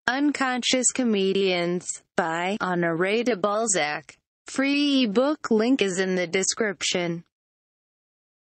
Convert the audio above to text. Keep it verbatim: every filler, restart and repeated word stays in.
Unconscious Comedians, by Honoré de Balzac. Free ebook link is in the description.